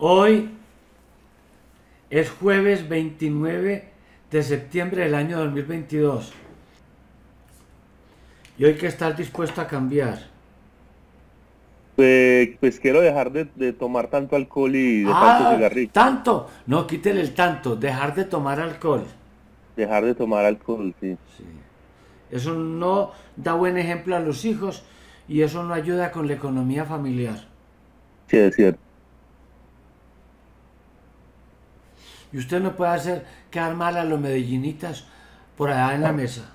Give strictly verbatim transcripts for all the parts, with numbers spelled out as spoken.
Hoy es jueves veintinueve de septiembre del año dos mil veintidós y hoy que estás dispuesto a cambiar. Pues, pues quiero dejar de, de tomar tanto alcohol y de tanto Ah, cigarrillo, tanto. No, quítele el tanto. Dejar de tomar alcohol. dejar de tomar alcohol, sí, Sí. Eso no da buen ejemplo a los hijos y eso no ayuda con la economía familiar. sí es cierto. Y usted no puede hacer quedar mal a los medellinitas por allá en la mesa.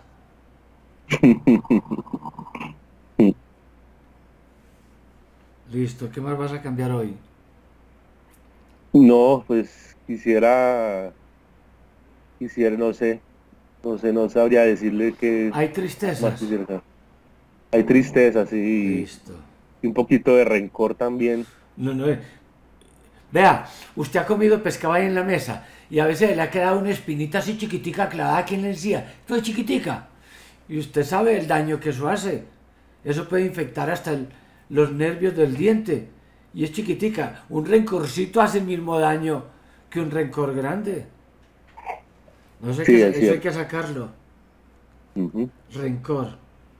Listo, ¿qué más vas a cambiar hoy? No, pues quisiera, quisiera, no sé, no sé, no sabría decirle qué Hay más tristezas. quisiera. Hay tristeza, sí, Listo. y un poquito de rencor también. No, no, eh. Vea, usted ha comido pescado ahí en la mesa y a veces le ha quedado una espinita así chiquitica clavada aquí en la encía. Esto es chiquitica. Y usted sabe el daño que eso hace. Eso puede infectar hasta el- los nervios del diente. Y es chiquitica. Un rencorcito hace el mismo daño que un rencor grande. No sé qué, Sí, es eso hay cierto. que sacarlo. Ujú. Rencor.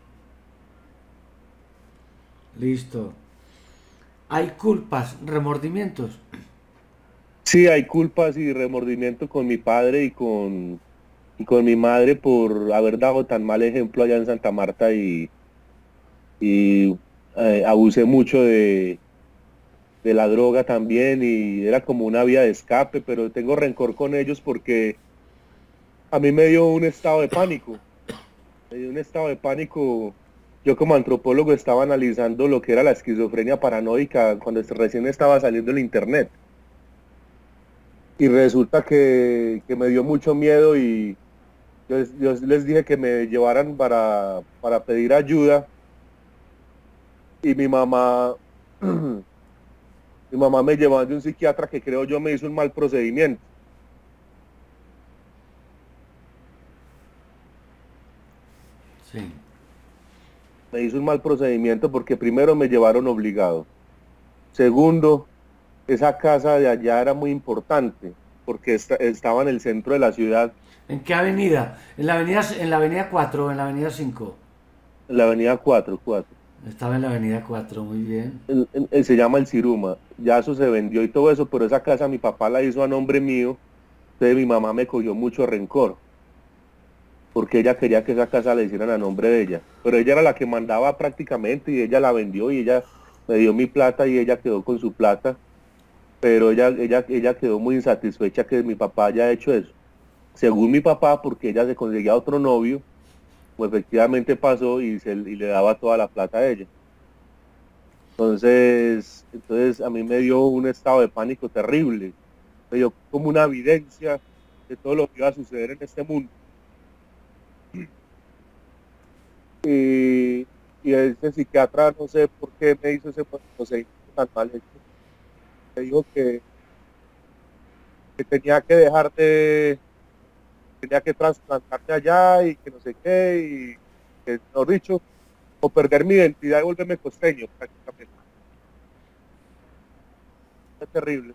Listo. Hay culpas, remordimientos. Sí, hay culpas y remordimiento con mi padre y con, y con mi madre por haber dado tan mal ejemplo allá en Santa Marta y, y eh, abusé mucho de de la droga también y era como una vía de escape, pero tengo rencor con ellos porque a mí me dio un estado de pánico, me dio un estado de pánico. Yo como antropólogo estaba analizando lo que era la esquizofrenia paranoica cuando recién estaba saliendo el internet y resulta que, que me dio mucho miedo y yo, yo les dije que me llevaran para, para pedir ayuda y mi mamá, mi mamá me llevó de un psiquiatra que creo yo me hizo un mal procedimiento. Sí. Me hizo un mal procedimiento porque primero me llevaron obligado. Segundo, esa casa de allá era muy importante porque esta- estaba en el centro de la ciudad, ¿En qué avenida? ¿En la avenida, en la avenida cuatro o en la avenida cinco? en la avenida cuatro cuatro. Estaba en la avenida cuatro, muy bien. El- el- el- se llama El Ciruma. Ya eso se vendió y todo eso, pero esa casa mi papá la hizo a nombre mío. Entonces mi mamá me cogió mucho rencor porque ella quería que esa casa la hicieran a nombre de ella. Pero ella era la que mandaba prácticamente y ella la vendió y ella me dio mi plata y ella quedó con su plata. Pero ella, ella, ella quedó muy insatisfecha que mi papá haya hecho eso. Según mi papá, porque ella se conseguía otro novio, pues efectivamente pasó y, se, y le daba toda la plata a ella. Entonces, entonces a mí me dio un estado de pánico terrible, me dio como una evidencia de todo lo que iba a suceder en este mundo. Y, y ese psiquiatra, no sé por qué me hizo ese procedimiento tan mal hecho, me dijo que, que tenía que dejar de, tenía que trasplantarme allá y que no sé qué, y que, mejor dicho, o perder mi identidad y volverme costeño, prácticamente. Es terrible.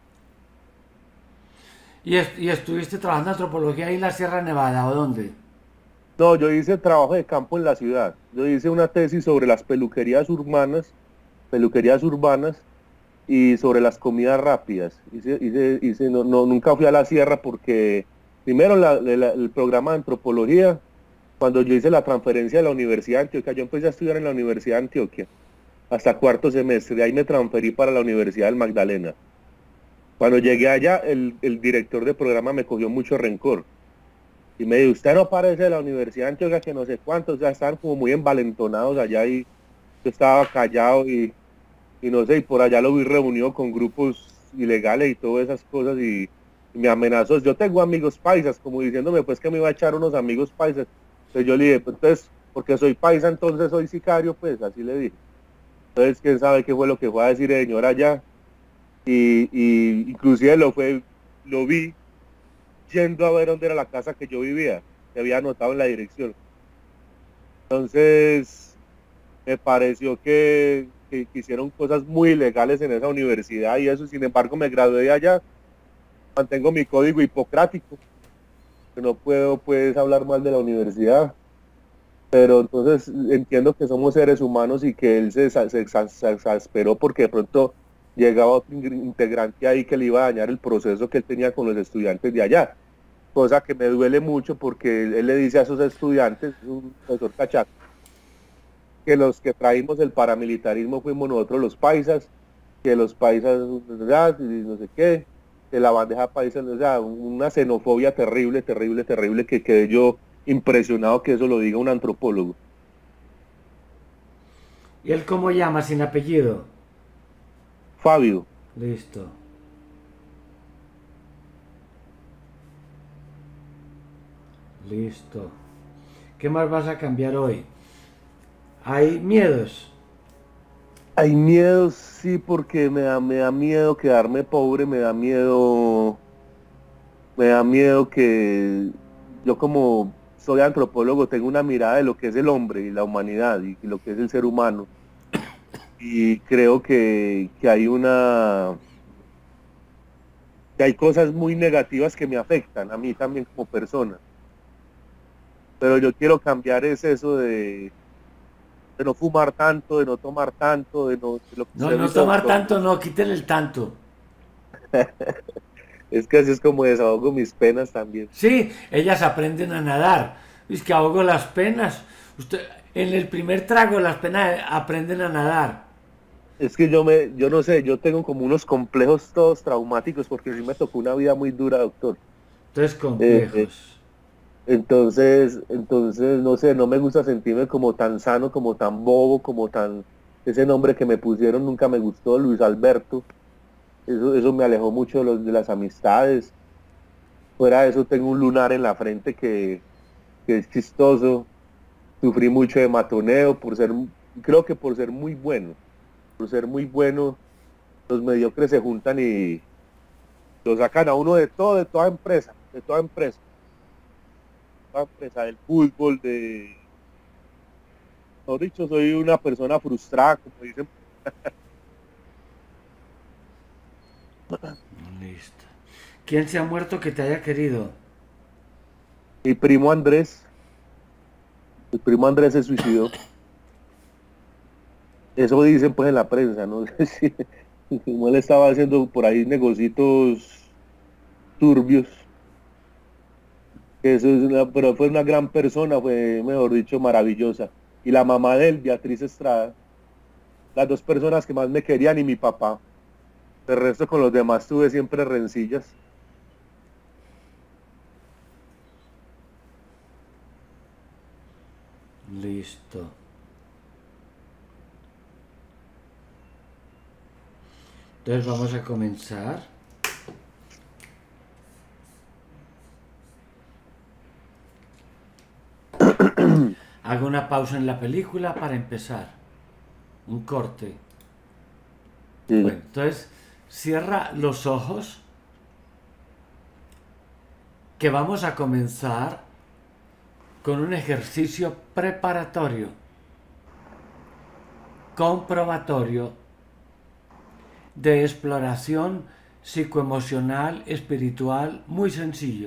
¿Y, est- y estuviste trabajando en antropología ahí en la Sierra Nevada o dónde? No, yo hice trabajo de campo en la ciudad. Yo hice una tesis sobre las peluquerías urbanas, peluquerías urbanas y sobre las comidas rápidas. Hice, hice, hice, no, no, nunca fui a la sierra porque, primero, la, la, el programa de antropología, cuando yo hice la transferencia de la Universidad de Antioquia, yo empecé a estudiar en la Universidad de Antioquia hasta cuarto semestre, de ahí me transferí para la Universidad del Magdalena. Cuando llegué allá, el, el director de programa me cogió mucho rencor y me dijo, usted no parece de la Universidad de Antioquia que no sé cuántos, o sea, estaban como muy envalentonados allá y yo estaba callado y, y no sé, y por allá lo vi reunido con grupos ilegales y todas esas cosas y, y me amenazó. Yo tengo amigos paisas, como diciéndome pues que me iba a echar unos amigos paisas. Entonces yo le dije, pues entonces, porque soy paisa, entonces soy sicario, pues así le dije. Entonces, quién sabe qué fue lo que fue a decir el señor allá y, y inclusive lo fue, lo vi yendo a ver dónde era la casa que yo vivía, que había anotado en la dirección. Entonces, me pareció que que, que hicieron cosas muy ilegales en esa universidad y eso, sin embargo me gradué de allá, mantengo mi código hipocrático, que no puedo pues hablar mal de la universidad, pero entonces entiendo que somos seres humanos y que él se, se, se, se exasperó porque de pronto llegaba otro integrante ahí que le iba a dañar el proceso que él tenía con los estudiantes de allá, cosa que me duele mucho porque él, él le dice a esos estudiantes, un profesor cachaco, que los que traímos el paramilitarismo fuimos nosotros los paisas, que los paisas, ¿verdad? Y no sé qué, de la bandeja paisa, o sea, una xenofobia terrible, terrible, terrible, que quedé yo impresionado que eso lo diga un antropólogo. ¿Y él cómo llama sin apellido? Fabio, Listo. Listo. ¿Qué más vas a cambiar hoy? ¿Hay miedos? hay miedo, sí, porque me da, me da miedo quedarme pobre, me da miedo, me da miedo que yo como soy antropólogo tengo una mirada de lo que es el hombre y la humanidad y, y lo que es el ser humano. Y creo que, que hay una, que hay cosas muy negativas que me afectan a mí también como persona. Pero yo quiero cambiar es eso de, de no fumar tanto, de no tomar tanto, de, no, de lo que No, usted no dice, tomar doctor. tanto, no, quítele el tanto. Es que así es como desahogo mis penas también. Sí, ellas aprenden a nadar. Es que ahogo las penas. Usted, en el primer trago las penas aprenden a nadar. Es que yo me, yo no sé, yo tengo como unos complejos todos traumáticos porque sí me tocó una vida muy dura, doctor. Entonces, Eh, eh, complejos. entonces, entonces, no sé, no me gusta sentirme como tan sano, como tan bobo, como tan, ese nombre que me pusieron nunca me gustó, Luis Alberto. Eso, eso me alejó mucho de, los, de las amistades. Fuera de eso, tengo un lunar en la frente que, que es chistoso. Sufrí mucho de matoneo por ser, creo que por ser muy bueno. Por ser muy bueno, los mediocres se juntan y lo sacan a uno de todo, de toda empresa, de toda empresa, toda empresa del fútbol, de, mejor dicho, soy una persona frustrada, como dicen. Listo. ¿Quién se ha muerto que te haya querido? Mi primo Andrés, el primo Andrés se suicidó. Eso dicen pues en la prensa, ¿no? sé si como él estaba haciendo por ahí negocios turbios, que eso es una, pero fue una gran persona, fue, mejor dicho, maravillosa. Y la mamá de él, Beatriz Estrada, las dos personas que más me querían y mi papá. El resto con los demás tuve siempre rencillas. Listo. Entonces vamos a comenzar. Hago una pausa en la película para empezar. Un corte. Sí. Bueno, entonces cierra los ojos que vamos a comenzar con un ejercicio preparatorio, comprobatorio de exploración psicoemocional, espiritual, muy sencillo.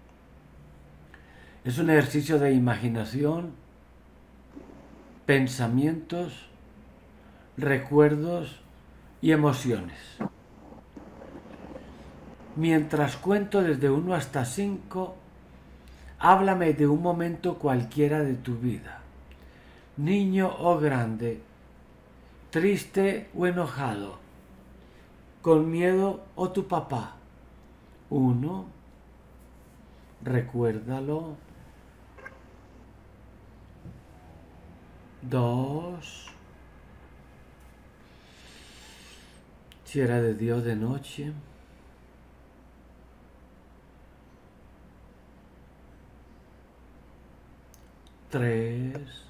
Es un ejercicio de imaginación, pensamientos, recuerdos y emociones. Mientras cuento desde uno hasta cinco, háblame de un momento cualquiera de tu vida, niño o grande, triste o enojado, con miedo o tu papá. Uno, recuérdalo. Dos, si era de Dios de noche. Tres,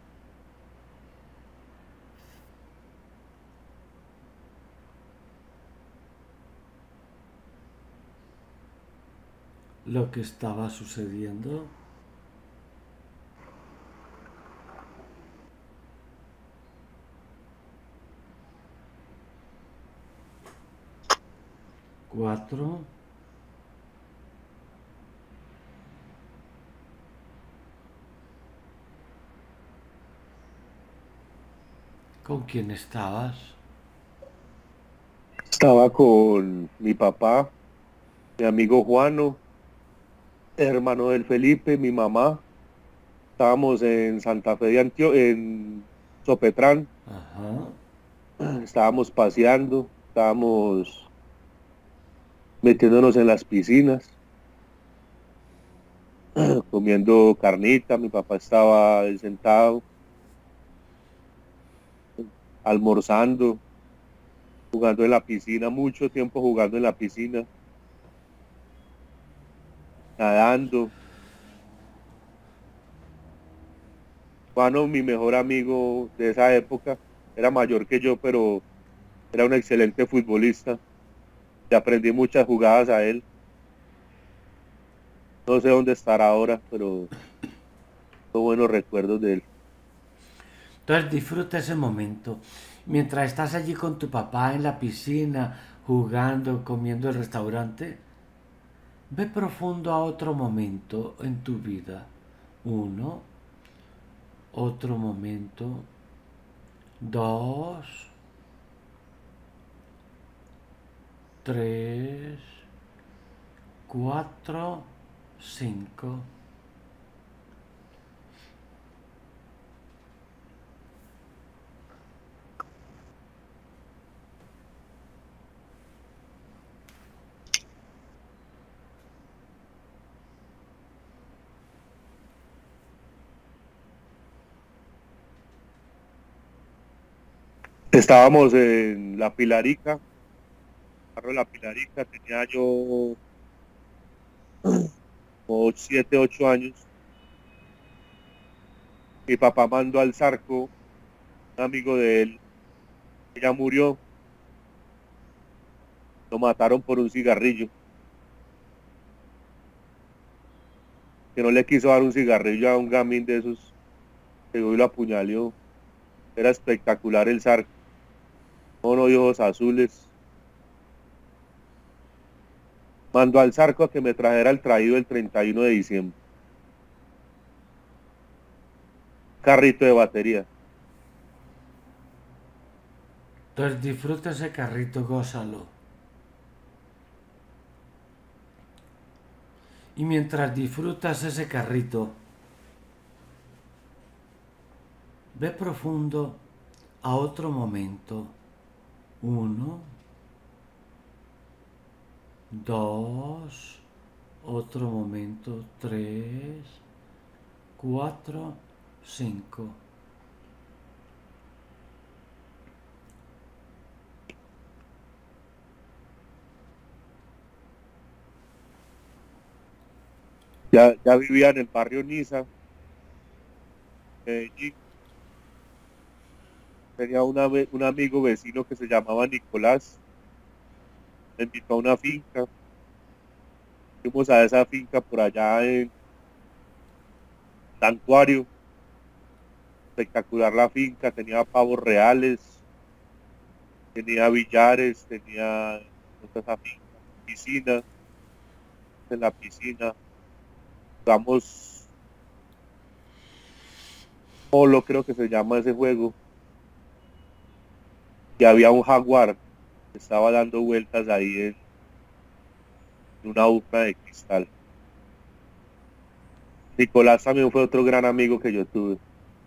lo que estaba sucediendo. cuatro, ¿con quién estabas? Estaba con mi papá, mi amigo Juano, hermano del Felipe, mi mamá. Estábamos en Santa Fe de Antioquia, en Sopetrán. Ajá. Estábamos paseando, estábamos metiéndonos en las piscinas, comiendo carnita. Mi papá estaba ahí sentado, almorzando, jugando en la piscina, mucho tiempo jugando en la piscina, nadando. Juano, mi mejor amigo de esa época, era mayor que yo, pero era un excelente futbolista. Le aprendí muchas jugadas a él. No sé dónde estará ahora, pero tengo buenos recuerdos de él. Entonces disfruta ese momento. Mientras estás allí con tu papá en la piscina, jugando, comiendo el restaurante, ve profundo a otro momento en tu vida. Uno, otro momento, dos, tres, cuatro, cinco. Estábamos en La Pilarica, Barrio La Pilarica, tenía yo como siete, ocho años. Mi papá mandó al Zarco, un amigo de él, que ya murió, lo mataron por un cigarrillo, que no le quiso dar un cigarrillo a un gamín de esos, que hoy lo apuñaló. Era espectacular el Zarco, mono y ojos azules. Mandó al Zarco a que me trajera el traído el treinta y uno de diciembre. Carrito de batería. Entonces disfruta ese carrito, gózalo. Y mientras disfrutas ese carrito, ve profundo a otro momento. Uno, dos, otro momento, tres, cuatro, cinco. Ya, ya vivía en el barrio Niza, Medellín. Tenía una, un amigo vecino que se llamaba Nicolás. Me invitó a una finca. Fuimos a esa finca por allá en Santuario. Espectacular la finca, tenía pavos reales, tenía billares, tenía esa finca, piscina, en la piscina. Jugamos polo, creo que se llama ese juego. Y había un jaguar que estaba dando vueltas ahí en, en una urna de cristal. Nicolás también fue otro gran amigo que yo tuve.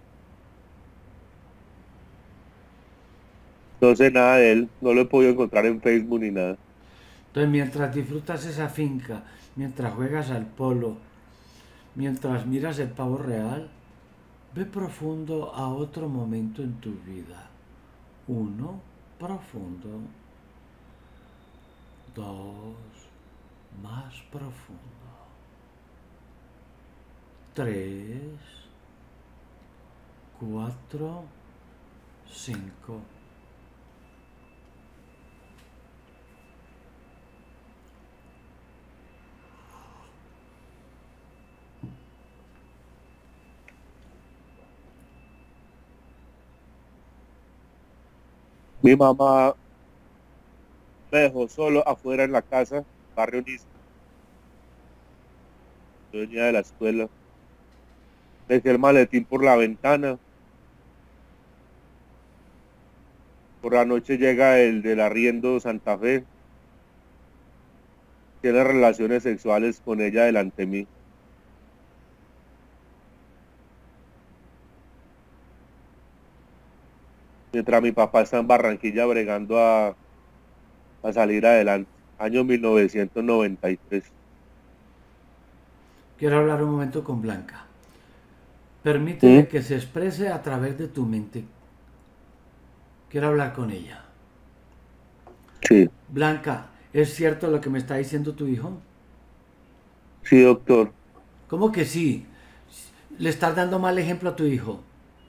No sé nada de él, no lo he podido encontrar en Facebook ni nada. Entonces mientras disfrutas esa finca, mientras juegas al polo, mientras miras el pavo real, ve profundo a otro momento en tu vida. Uno, profundo. Dos, más profundo. Tres, cuatro, cinco. Mi mamá Me dejó solo afuera en la casa, barrio Niza. Yo venía de la escuela. Dejé el maletín por la ventana. Por la noche llega el del arriendo Santa Fe. Tiene relaciones sexuales con ella delante de mí. Mientras mi papá está en Barranquilla bregando a, a salir adelante. Año mil novecientos noventa y tres. Quiero hablar un momento con Blanca. Permíteme ¿Mm? que se exprese a través de tu mente. Quiero hablar con ella. Sí, Blanca, ¿es cierto lo que me está diciendo tu hijo? sí, doctor. ¿Cómo que sí? ¿Le estás dando mal ejemplo a tu hijo?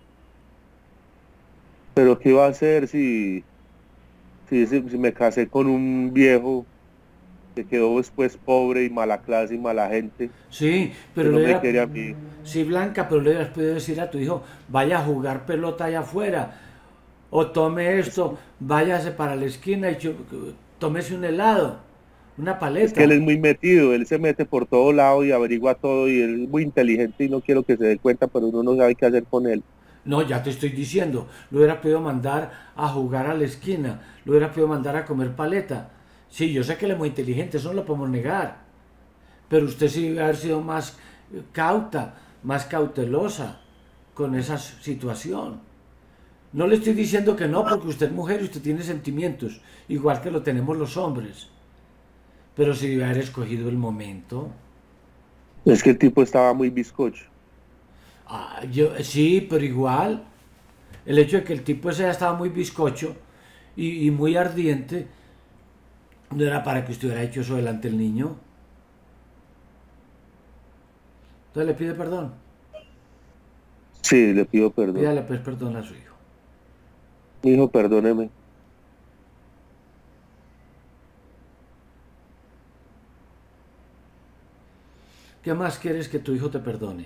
Pero ¿qué iba a hacer si, si, si me casé con un viejo que quedó después pobre y mala clase y mala gente, Sí, que pero no le me hubiera- quiere a mí? sí, Blanca, pero le hubieras podido decir a tu hijo, vaya a jugar pelota allá afuera, o tome Es que, esto, váyase para la esquina y chu- tómese un helado, una es que él es paleta. muy metido, él se mete por todo lado y averigua todo y él es muy inteligente y no quiero que se dé cuenta, pero uno no sabe qué hacer con él. No, ya te estoy diciendo, lo hubiera podido mandar a jugar a la esquina, lo hubiera podido mandar a comer paleta. Sí, yo sé que él es muy inteligente, eso no lo podemos negar, pero usted sí debe haber sido más eh, cauta, más cautelosa con esa situación. No le estoy diciendo que no, porque usted es mujer y usted tiene sentimientos, igual que lo tenemos los hombres. Pero si debe haber escogido el momento. Es que el tipo estaba muy bizcocho. Ah, yo, sí, pero igual. El hecho de que el tipo ese ya estaba muy bizcocho y, y muy ardiente, no era para que usted hubiera hecho eso delante del niño. Entonces le pide perdón. Sí, le pido perdón. Pídale pues perdón a su hijo. Hijo, perdóneme. ¿Qué más quieres que tu hijo te perdone?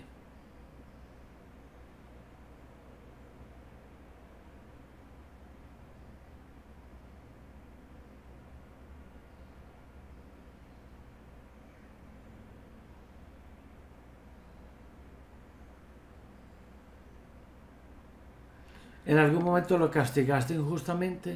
¿En algún momento lo castigaste injustamente?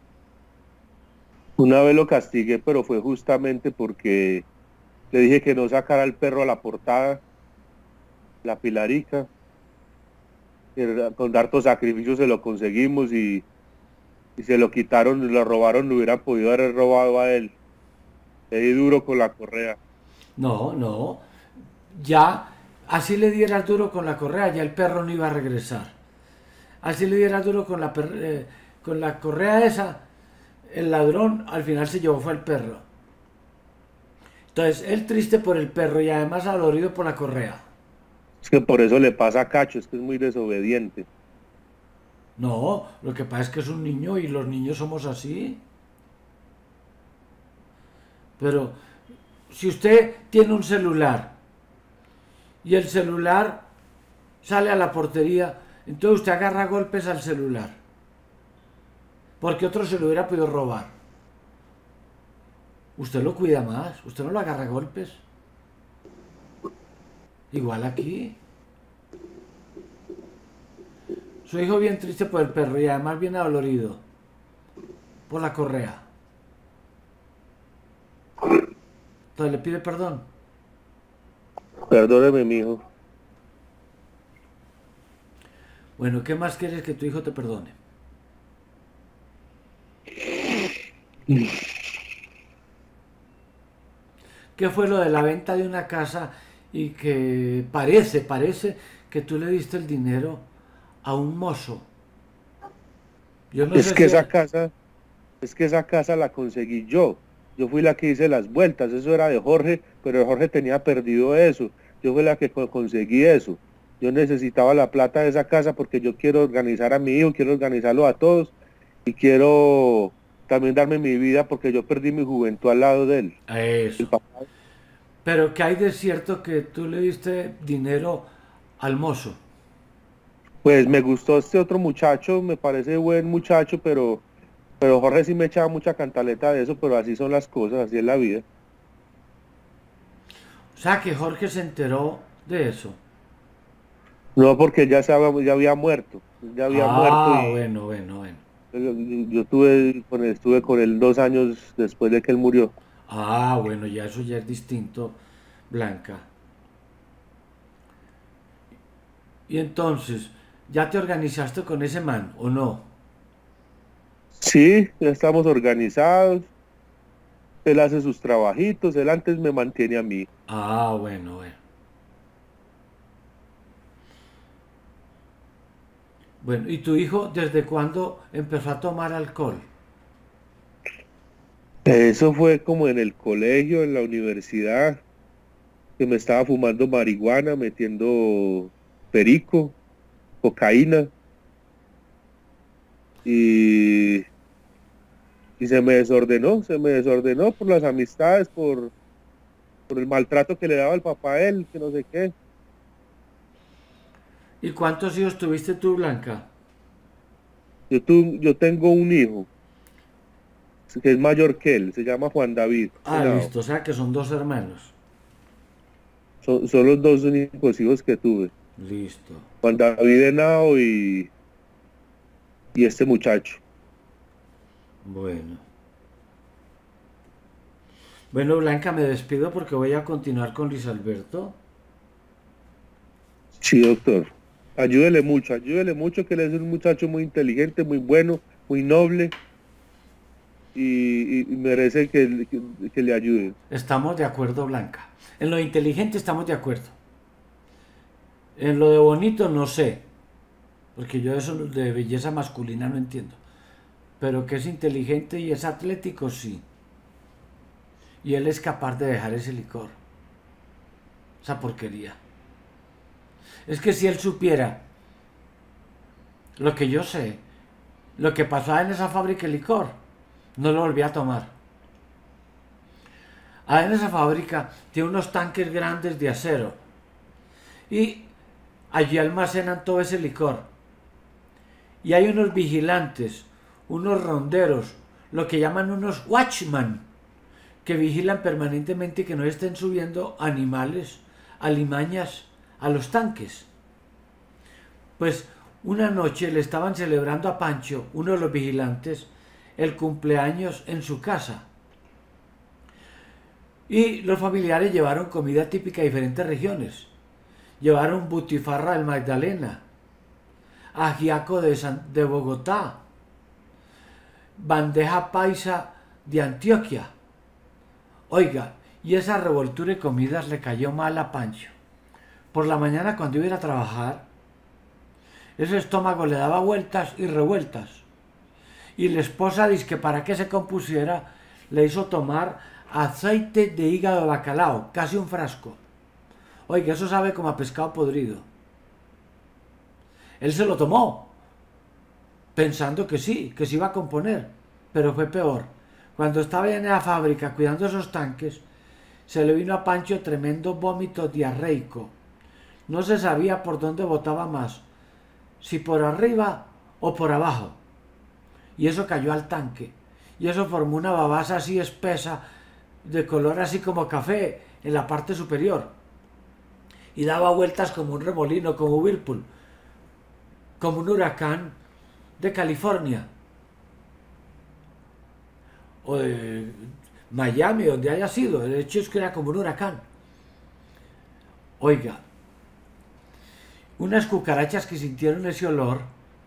Una vez lo castigué, pero fue justamente porque le dije que no sacara al perro a la portada, la Pilarica. Era- Con harto sacrificio se lo conseguimos y, y se lo quitaron, lo robaron, lo hubieran podido haber robado a él. Le di duro con la correa. No, no. Ya, así le dieras duro con la correa, ya el perro no iba a regresar. Así le dieras duro con la, per- eh, con la correa esa, el ladrón al final se llevó fue el perro. Entonces, él triste por el perro y además adolorido por la correa. Es que por eso le pasa a Cacho, es que es muy desobediente. No, lo que pasa es que es un niño y los niños somos así. Pero si usted tiene un celular y el celular sale a la portería, entonces usted agarra a golpes al celular, porque otro se lo hubiera podido robar. Usted lo cuida más, usted no lo agarra a golpes. Igual aquí. Su hijo bien triste por el perro y además bien adolorido por la correa. Entonces le pide perdón. Perdóneme, mijo. Bueno, ¿qué más quieres que tu hijo te perdone? ¿Qué fue lo de la venta de una casa y que parece, parece que tú le diste el dinero a un mozo? Yo no Es sé que si... esa casa, es que esa casa la conseguí yo. Yo fui la que hice las vueltas, eso era de Jorge, pero Jorge tenía perdido eso. Yo fui la que co- conseguí eso. Yo necesitaba la plata de esa casa porque yo quiero organizar a mi hijo, quiero organizarlo a todos y quiero también darme mi vida porque yo perdí mi juventud al lado de él. El Eso. papá, Pero que hay de cierto que tú le diste dinero al mozo. pues me gustó este otro muchacho, me parece buen muchacho, pero Pero Jorge sí me echaba mucha cantaleta de eso, pero así son las cosas, así es la vida. O sea que Jorge se enteró de eso. No, porque ya, se había, ya había muerto, ya había muerto Ah, y bueno, bueno, bueno. yo, yo tuve con él, estuve con él dos años después de que él murió. Ah, bueno, ya eso ya es distinto, Blanca. Y entonces, ¿ya te organizaste con ese man o no? Sí, ya estamos organizados, él hace sus trabajitos, él antes me mantiene a mí. Ah, bueno, bueno. Bueno, ¿y tu hijo desde cuándo empezó a tomar alcohol? Eso fue como en el colegio, en la universidad, que me estaba fumando marihuana, metiendo perico, cocaína, y, y se me desordenó, se me desordenó por las amistades, por, por el maltrato que le daba el papá a él, que no sé qué. ¿Y cuántos hijos tuviste tú, Blanca? Yo, tu, yo tengo un hijo que es mayor que él, se llama Juan David Ah, Henao. listo, o sea que son dos hermanos. Son, son los dos únicos hijos que tuve, Listo. Juan David Henao y, y este muchacho. Bueno. Bueno, Blanca, me despido porque voy a continuar con Luis Alberto. Sí, doctor. Ayúdele mucho, ayúdele mucho, que él es un muchacho muy inteligente, muy bueno, muy noble y, y- y merece que, que, que le ayude. Estamos de acuerdo, Blanca. En lo inteligente estamos de acuerdo. En lo de bonito no sé, porque yo eso de belleza masculina no entiendo. Pero que es inteligente y es atlético, sí. Y él es capaz de dejar ese licor, esa porquería. Es que si él supiera lo que yo sé, lo que pasaba en esa fábrica de licor, no lo volvía a tomar. Ah, en esa fábrica tiene unos tanques grandes de acero y allí almacenan todo ese licor. Y hay unos vigilantes, unos ronderos, lo que llaman unos watchmen, que vigilan permanentemente que no estén subiendo animales, alimañas a los tanques. Pues una noche le estaban celebrando a Pancho, uno de los vigilantes, el cumpleaños en su casa. Y los familiares llevaron comida típica de diferentes regiones. Llevaron butifarra del Magdalena, ajiaco de, San, de Bogotá, bandeja paisa de Antioquia. Oiga, y esa revoltura de comidas le cayó mal a Pancho. Por la mañana cuando iba a ir a trabajar, ese estómago le daba vueltas y revueltas. Y la esposa dice que para que se compusiera le hizo tomar aceite de hígado de bacalao, casi un frasco. Oiga, eso sabe como a pescado podrido. Él se lo tomó, pensando que sí, que se iba a componer, pero fue peor. Cuando estaba en la fábrica cuidando esos tanques, se le vino a Pancho tremendo vómito diarreico. No se sabía por dónde botaba más, si por arriba o por abajo. Y eso cayó al tanque. Y eso formó una babasa así espesa, de color así como café, en la parte superior. Y daba vueltas como un remolino, como Whirlpool, como un huracán de California. O de Miami, donde haya sido. El hecho es que era como un huracán. Oiga, unas cucarachas que sintieron ese olor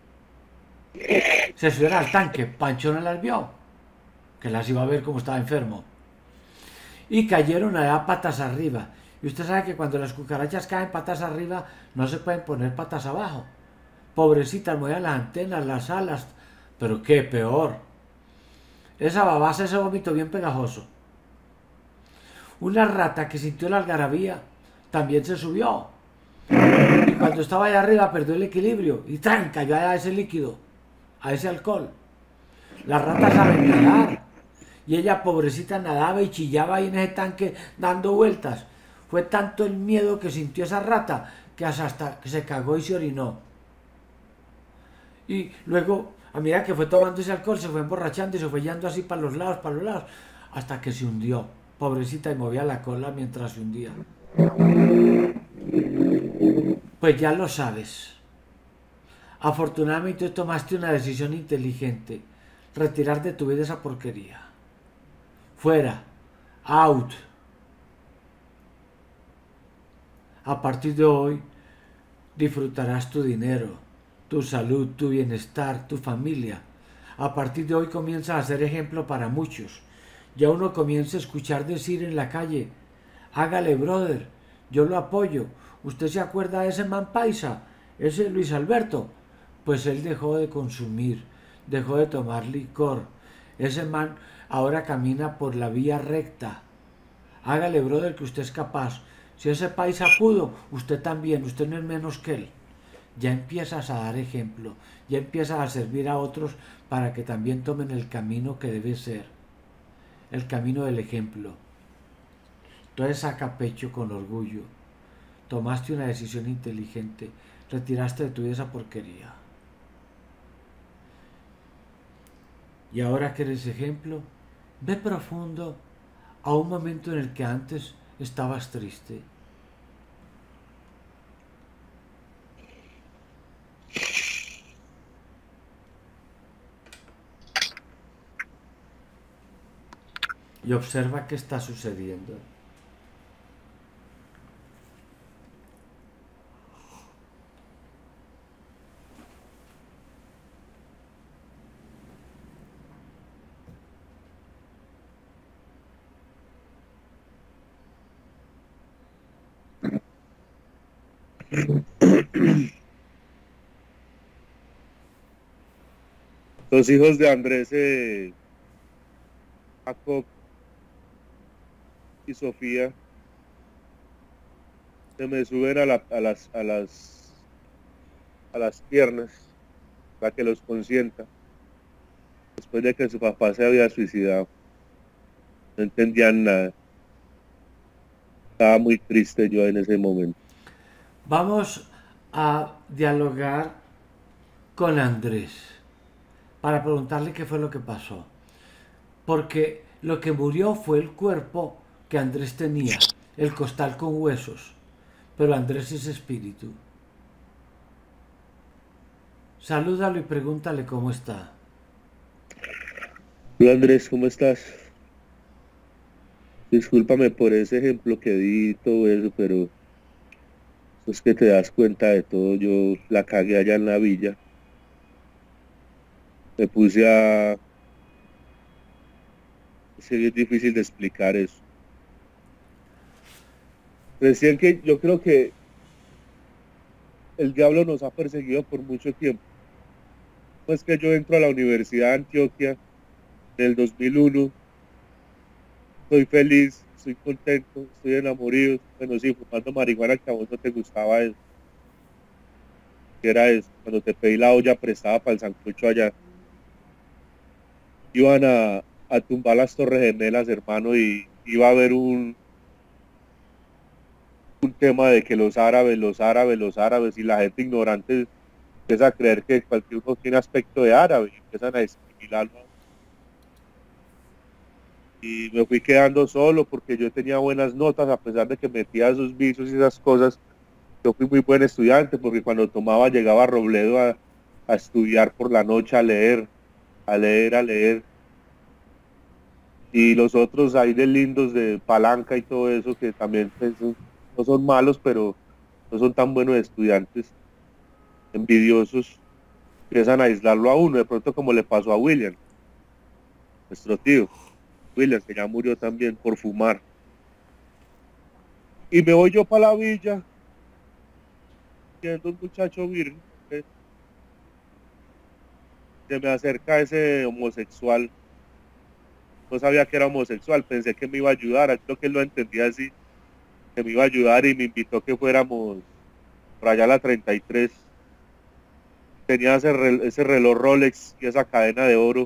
se subieron al tanque. Pancho no las vio, que las iba a ver como estaba enfermo. Y cayeron allá patas arriba. Y usted sabe que cuando las cucarachas caen patas arriba, no se pueden poner patas abajo. Pobrecitas, movían las antenas, las alas. Pero qué peor. Esa babasa, ese vómito bien pegajoso. Una rata que sintió la algarabía también se subió. Y cuando estaba allá arriba perdió el equilibrio y ¡tran! Cayó a ese líquido, a ese alcohol. Las ratas saben nadar. Y ella, pobrecita, nadaba y chillaba ahí en ese tanque dando vueltas. Fue tanto el miedo que sintió esa rata que hasta que se cagó y se orinó. Y luego A medida que fue tomando ese alcohol, se fue emborrachando y se fue yendo así para los lados, para los lados, hasta que se hundió. Pobrecita, y movía la cola mientras se hundía. Pues ya lo sabes. Afortunadamente tomaste una decisión inteligente. Retirar de tu vida esa porquería. Fuera. Out. A partir de hoy disfrutarás tu dinero, tu salud, tu bienestar, tu familia. A partir de hoy comienzas a ser ejemplo para muchos. Ya uno comienza a escuchar decir en la calle, hágale brother, yo lo apoyo. ¿Usted se acuerda de ese man paisa? Ese Luis Alberto. Pues él dejó de consumir, dejó de tomar licor. Ese man ahora camina por la vía recta. Hágale brother que usted es capaz. Si ese paisa pudo, usted también, usted no es menos que él. Ya empiezas a dar ejemplo, ya empiezas a servir a otros para que también tomen el camino que debe ser, el camino del ejemplo. Entonces saca pecho con orgullo. Tomaste una decisión inteligente, retiraste de tu vida esa porquería. Y ahora que eres ejemplo, ve profundo a un momento en el que antes estabas triste. Y observa qué está sucediendo. Los hijos de Andrés, eh, Jacob y Sofía, se me suben a, la, a las a las a las piernas para que los consienta después de que su papá se había suicidado. No entendían nada. Estaba muy triste yo en ese momento. Vamos a dialogar con Andrés para preguntarle qué fue lo que pasó. Porque lo que murió fue el cuerpo que Andrés tenía, el costal con huesos, pero Andrés es espíritu. Salúdalo y pregúntale cómo está. Hola Andrés, ¿cómo estás? Discúlpame por ese ejemplo que di y todo eso, pero es que te das cuenta de todo. Yo la cagué allá en la villa. Me puse a... Sí, es difícil de explicar eso. Decían que yo creo que el diablo nos ha perseguido por mucho tiempo. Pues que yo entro a la Universidad de Antioquia en el dos mil uno, estoy feliz, estoy contento, estoy enamorado, bueno, sí, fumando marihuana, que a vos no te gustaba eso. ¿Qué era eso? Cuando te pedí la olla prestada para el sancocho allá, iban a, a tumbar las Torres Gemelas, hermano, y iba a haber un, un tema de que los árabes, los árabes, los árabes, y la gente ignorante empieza a creer que cualquier uno tiene aspecto de árabe, y empiezan a discriminarlo. Y me fui quedando solo porque yo tenía buenas notas, a pesar de que metía esos vicios y esas cosas. Yo fui muy buen estudiante porque cuando tomaba llegaba a Robledo a, a estudiar por la noche, a leer, a leer, a leer. Y los otros ahí de lindos de palanca y todo eso, que también pues, no son malos, pero no son tan buenos estudiantes, envidiosos, empiezan a aislarlo a uno, de pronto como le pasó a William, nuestro tío, William, que ya murió también por fumar. Y me voy yo para la villa, siendo un muchacho virgen, ¿eh? Se me acerca ese homosexual, no sabía que era homosexual, pensé que me iba a ayudar, creo que él lo entendía así, que me iba a ayudar y me invitó a que fuéramos por allá a la treinta y tres. Tenía ese, re, ese reloj Rolex y esa cadena de oro.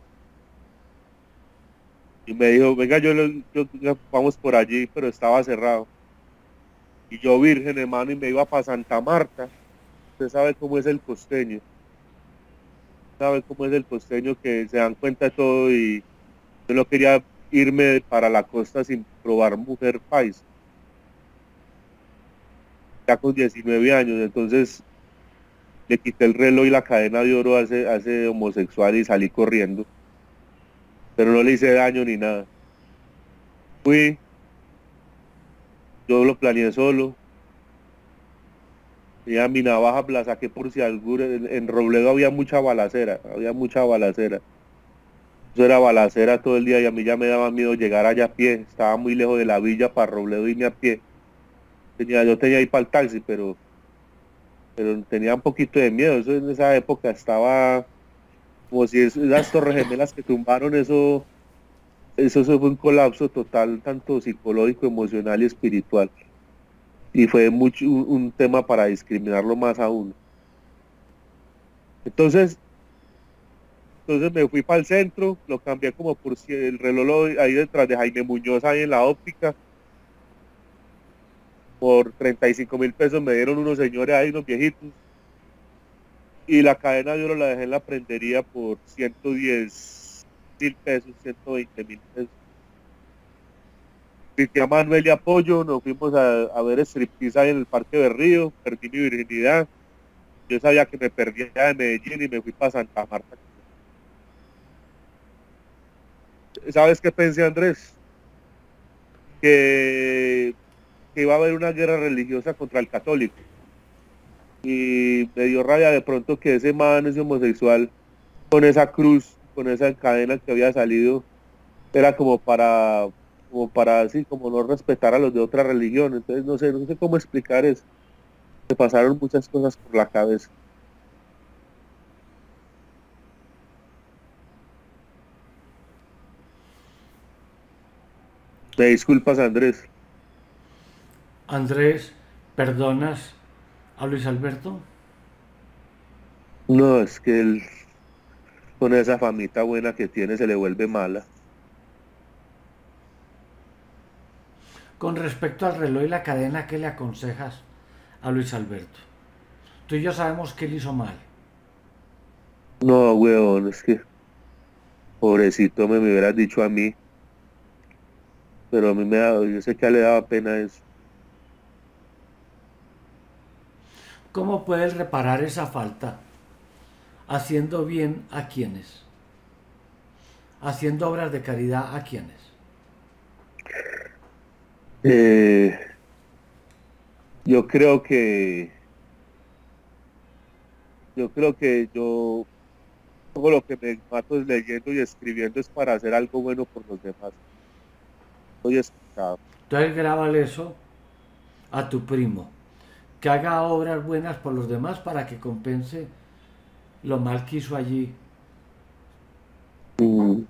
Y me dijo, venga, yo, yo, yo vamos por allí, pero estaba cerrado. Y yo virgen, hermano, y me iba para Santa Marta. Usted sabe cómo es el costeño. sabe cómo es el costeño, que se dan cuenta de todo, y yo no quería irme para la costa sin probar mujer paisa, ya con diecinueve años. Entonces le quité el reloj y la cadena de oro a ese, a ese homosexual y salí corriendo, pero no le hice daño ni nada. Fui, yo lo planeé solo, y a mi navaja la saqué por si algún, en, en Robledo había mucha balacera, había mucha balacera. Eso era balacera todo el día y a mí ya me daba miedo llegar allá a pie, estaba muy lejos de la villa para Robledo irme a pie. Tenía, yo tenía ahí para el taxi, pero, pero tenía un poquito de miedo. Eso en esa época estaba como si es, esas torres gemelas que tumbaron, eso, eso, eso fue un colapso total, tanto psicológico, emocional y espiritual. Y fue mucho, un, un tema para discriminarlo más a uno. Entonces, entonces me fui para el centro, lo cambié como por si el reloj ahí detrás de Jaime Muñoz, ahí en la óptica. Por treinta y cinco mil pesos me dieron unos señores ahí, unos viejitos. Y la cadena de oro la dejé en la prendería por ciento diez mil pesos, ciento veinte mil pesos. Grité a Manuel y Apoyo, nos fuimos a, a ver striptease ahí en el Parque Berrío, perdí mi virginidad. Yo sabía que me perdía de Medellín y me fui para Santa Marta. ¿Sabes qué pensé, Andrés? Que, que iba a haber una guerra religiosa contra el católico. Y me dio rabia de pronto que ese man, ese homosexual, con esa cruz, con esa cadena que había salido, era como para, como para así, como no respetar a los de otra religión. Entonces no sé, no sé cómo explicar eso. Me pasaron muchas cosas por la cabeza. Me disculpas, Andrés. Andrés, ¿perdonas a Luis Alberto? No, es que él, con esa famita buena que tiene, se le vuelve mala. Con respecto al reloj y la cadena, ¿qué le aconsejas a Luis Alberto? Tú y yo sabemos que él hizo mal. No, weón, es que pobrecito me, me hubieras dicho a mí, pero a mí me da, yo sé que a él le daba pena eso. ¿Cómo puedes reparar esa falta? Haciendo bien a quienes. Haciendo obras de caridad a quienes. Eh, yo creo que, yo creo que yo, todo lo que me mato es leyendo y escribiendo es para hacer algo bueno por los demás. Estoy escuchado. Entonces grábale eso a tu primo. Que haga obras buenas por los demás para que compense lo mal que hizo allí. Mm,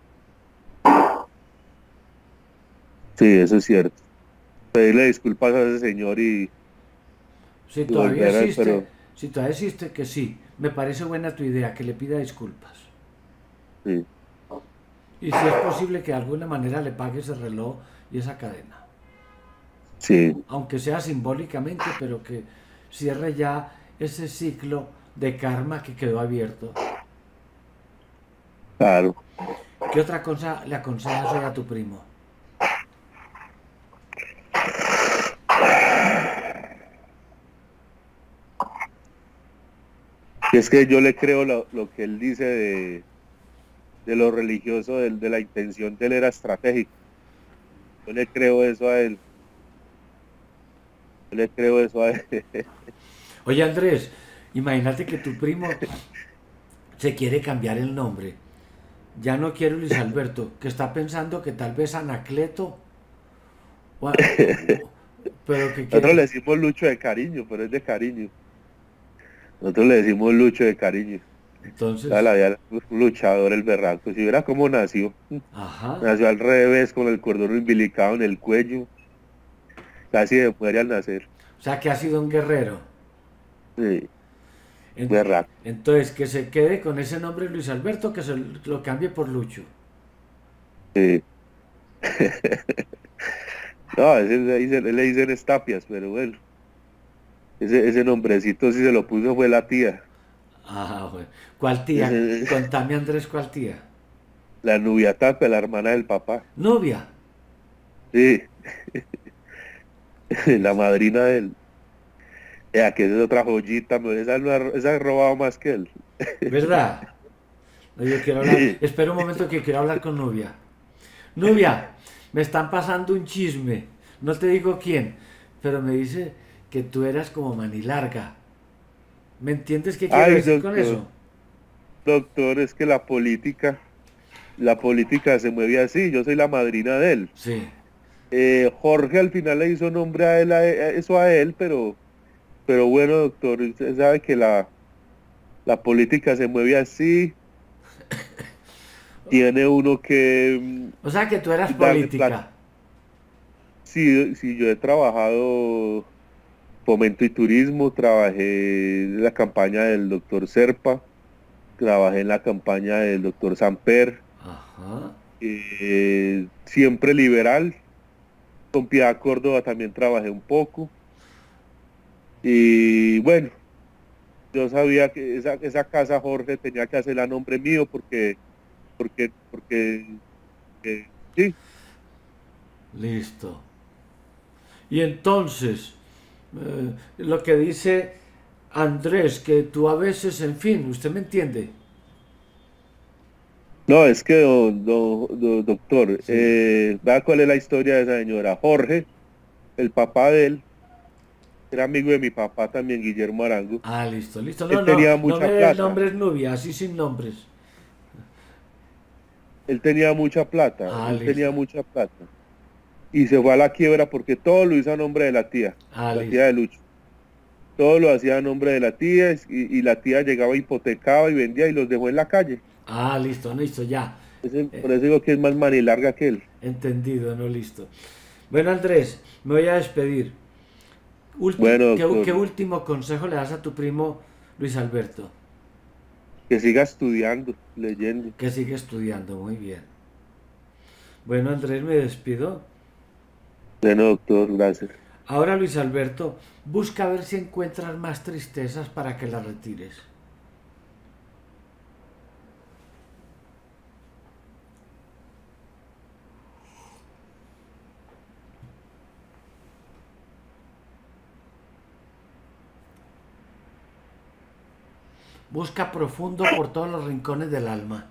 sí, eso es cierto. Pedirle disculpas a ese señor y, Si y todavía volver a, existe, pero si todavía existe, que sí. Me parece buena tu idea, que le pida disculpas. sí, Y si es posible que de alguna manera le pague ese reloj y esa cadena. sí, Aunque sea simbólicamente, pero que cierre ya ese ciclo de karma que quedó abierto. claro. ¿Qué otra cosa le aconsejas hoy a tu primo? Y es que yo le creo lo, lo que él dice de, de lo religioso, de, de la intención de él era estratégica. Yo le creo eso a él. Yo le creo eso a él. Oye Andrés, imagínate que tu primo se quiere cambiar el nombre. Ya no quiere Luis Alberto, que está pensando que tal vez Anacleto, o- o- pero que Nosotros le quiere. decimos Lucho de cariño, pero es de cariño. Nosotros le decimos Lucho de cariño. Toda Entonces, la vida un luchador el berraco. Si viera cómo nació. ajá. Nació al revés, con el cordón umbilicado en el cuello. Casi de muere al nacer. O sea que ha sido un guerrero. Sí, En- berraco. entonces, que se quede con ese nombre Luis Alberto, que se lo cambie por Lucho. Sí. No, ese le dicen, le dicen Estapias, pero bueno. Ese, ese nombrecito sí se lo puso fue la tía. Ah, bueno. ¿Cuál tía? Ese- Contame, Andrés, ¿cuál tía? la Nubia Tapia, la hermana del papá. Novia. Sí, la madrina del... Ya, que esa es otra joyita, me- esa, no ha, esa ha robado más que él. ¿Verdad? No, yo quiero hablar. Espera un momento que quiero hablar con Nubia. Nubia, me están pasando un chisme. No te digo quién, pero me dice que tú eras como manilarga. ¿Me entiendes qué quiero Ay, decir con doctor, eso? doctor, es que la política, la política se mueve así, yo soy la madrina de él. Sí. Eh, Jorge al final le hizo nombre a él, a e- a eso a él, pero, pero bueno, doctor, usted sabe que la, la política se mueve así, tiene uno que O sea que tú eras mm, darle política. plata. Sí, sí, yo he trabajado fomento y turismo, trabajé en la campaña del doctor Serpa, trabajé en la campaña del doctor Samper, Ajá. eh, siempre liberal, con Piedad Córdoba también trabajé un poco, y bueno, yo sabía que esa, esa casa Jorge tenía que hacerla a nombre mío porque, porque, porque, eh, sí, Listo. Y entonces, eh, lo que dice Andrés, que tú a veces, en fin, usted me entiende. no, es que, do- do- do- doctor, Sí. eh, vea cuál es la historia de esa señora. Jorge, el papá de él, era amigo de mi papá también, Guillermo Arango. Ah, listo, listo. No, Él no, tenía no me mucha des plata, nombres Nubia, así sin nombres. él tenía mucha plata, Ah, él listo. tenía mucha plata. Y se fue a la quiebra porque todo lo hizo a nombre de la tía, Ah, la tía listo. de Lucho. Todo lo hacía a nombre de la tía y, y la tía llegaba, hipotecaba y vendía y los dejó en la calle. Ah, listo, listo, ya. Ese- Eh, por eso digo que es más manilarga que él. entendido, no listo. Bueno, Andrés, me voy a despedir. Ulti- Bueno, ¿qué, doctor, qué último consejo le das a tu primo Luis Alberto? que siga estudiando, leyendo. Que sigue estudiando, muy bien. Bueno, Andrés, me despido. Bueno, doctor, gracias. Ahora, Luis Alberto, busca ver si encuentras más tristezas para que las retires. Busca profundo por todos los rincones del alma.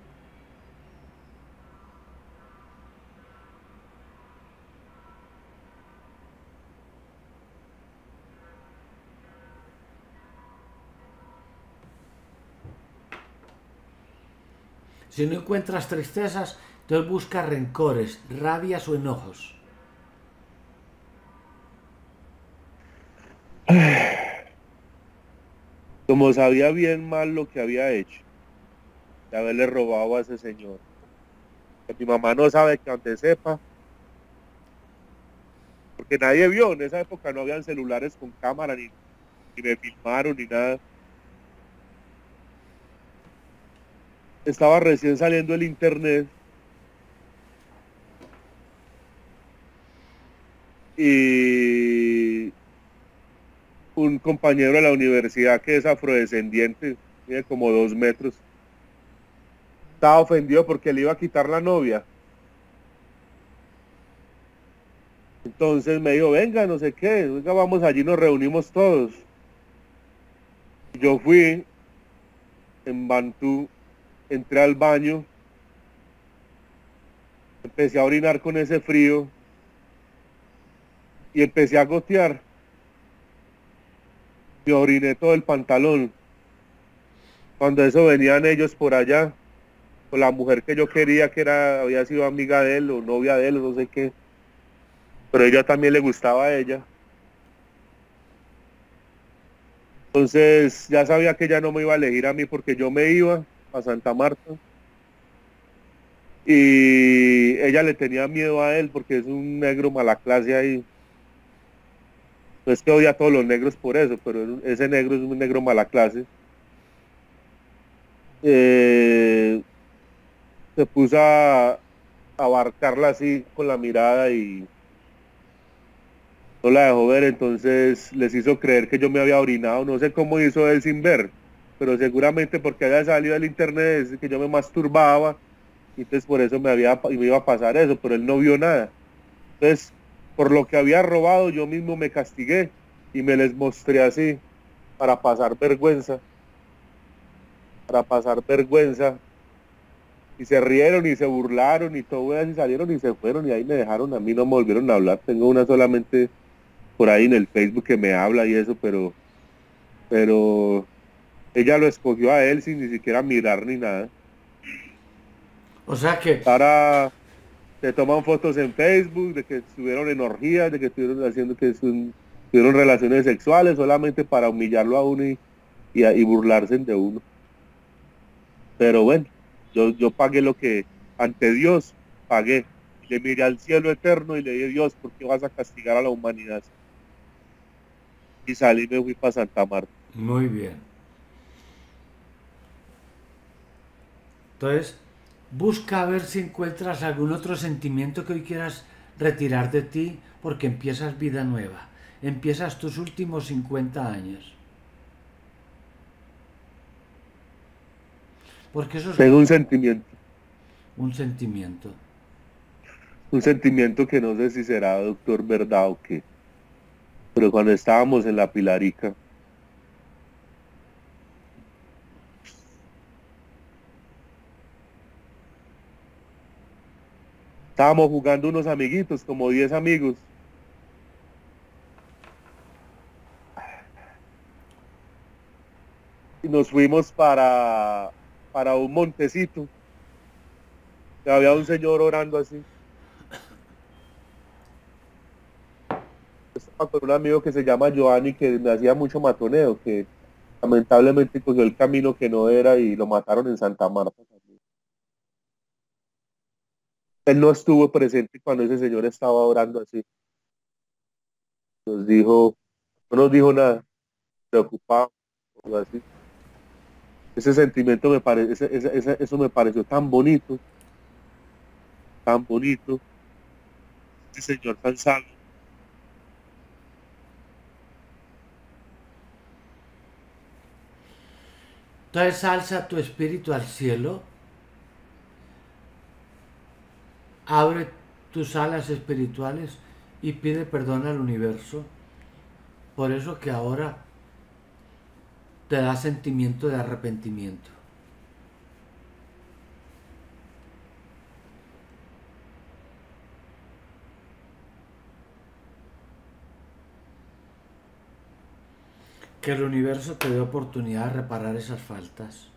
Si no encuentras tristezas, entonces busca rencores, rabias o enojos. Como sabía bien mal lo que había hecho, de haberle robado a ese señor. Que mi mamá no sabe que antes sepa, porque nadie vio, en esa época no habían celulares con cámara, ni, ni me filmaron, ni nada. Estaba recién saliendo el internet y un compañero de la universidad que es afrodescendiente, tiene como dos metros, estaba ofendido porque le iba a quitar la novia. Entonces me dijo, venga, no sé qué, venga, vamos allí, nos reunimos todos. Yo fui en Bantú, entré al baño, empecé a orinar con ese frío y empecé a gotear. Me oriné todo el pantalón. Cuando eso venían ellos por allá, con la mujer que yo quería, que era, había sido amiga de él o novia de él, o no sé qué, pero ella también le gustaba a ella. Entonces ya sabía que ella no me iba a elegir a mí porque yo me iba a Santa Marta y ella le tenía miedo a él porque es un negro mala clase ahí. No es que odia a todos los negros por eso, pero ese negro es un negro mala clase. Eh, se puso a abarcarla así con la mirada y no la dejó ver, entonces les hizo creer que yo me había orinado, no sé cómo hizo él sin ver, pero seguramente porque haya salido del internet es que yo me masturbaba, y entonces por eso me, había, me iba a pasar eso, pero él no vio nada. Entonces, por lo que había robado, yo mismo me castigué y me les mostré así, para pasar vergüenza, para pasar vergüenza, y se rieron y se burlaron y todo eso, y salieron y se fueron y ahí me dejaron, a mí no me volvieron a hablar. Tengo una solamente por ahí en el Facebook que me habla y eso, pero, pero ella lo escogió a él sin ni siquiera mirar ni nada. O sea que, Ahora se toman fotos en Facebook de que estuvieron en orgías, de que estuvieron haciendo que son- tuvieron relaciones sexuales solamente para humillarlo a uno y, y, y burlarse de uno. Pero bueno, yo, yo pagué lo que ante Dios pagué. Le miré al cielo eterno y le dije, Dios, ¿por qué vas a castigar a la humanidad? Y salí y me fui para Santa Marta. muy bien. Entonces, busca a ver si encuentras algún otro sentimiento que hoy quieras retirar de ti porque empiezas vida nueva. Empiezas tus últimos cincuenta años. Porque eso es Tengo un sentimiento, un sentimiento. un sentimiento que no sé si será, doctor, verdad o qué. Pero cuando estábamos en la Pilarica, estábamos jugando unos amiguitos, como diez amigos, y nos fuimos para, para un montecito. Y había un señor orando así. Estaba con un amigo que se llama Giovanni, que me hacía mucho matoneo, que lamentablemente cogió el camino que no era y lo mataron en Santa Marta también. Él no estuvo presente cuando ese señor estaba orando así. Nos dijo, no nos dijo nada, preocupado o así. Ese sentimiento me parece, ese, ese, eso me pareció tan bonito, tan bonito, ese señor tan sabio. Entonces alza tu espíritu al cielo, abre tus alas espirituales y pide perdón al universo. Por eso que ahora te da sentimiento de arrepentimiento. Que el universo te dé oportunidad de reparar esas faltas.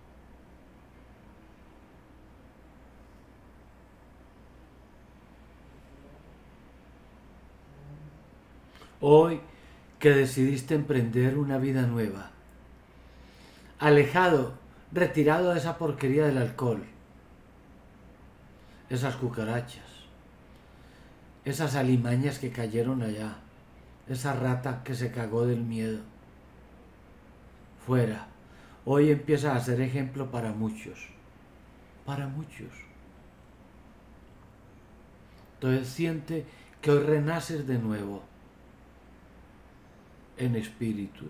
Hoy que decidiste emprender una vida nueva, alejado, retirado de esa porquería del alcohol, esas cucarachas, esas alimañas que cayeron allá, esa rata que se cagó del miedo, fuera. Hoy empiezas a ser ejemplo para muchos, para muchos. Entonces siente que hoy renaces de nuevo, en espíritu,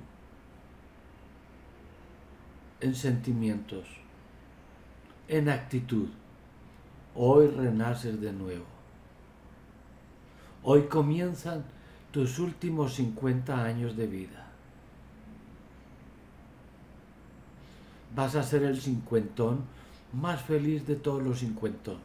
en sentimientos, en actitud. Hoy renaces de nuevo. Hoy comienzan tus últimos cincuenta años de vida. Vas a ser el cincuentón más feliz de todos los cincuentones.